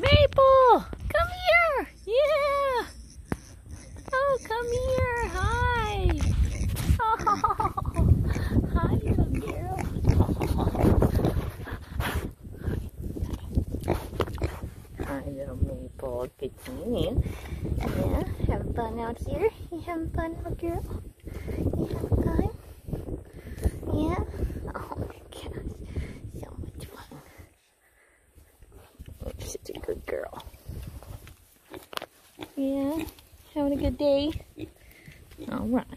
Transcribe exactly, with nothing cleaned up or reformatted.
Maple, come here. Yeah. Oh, come here. Hi. Oh, hi, little girl. Hi, little Maple. Good seeing you. Yeah, having fun out here? You having fun, little girl? You having fun? Yeah? Oh my gosh, so much fun. You're such a good girl. Yeah? Having a good day? Alright.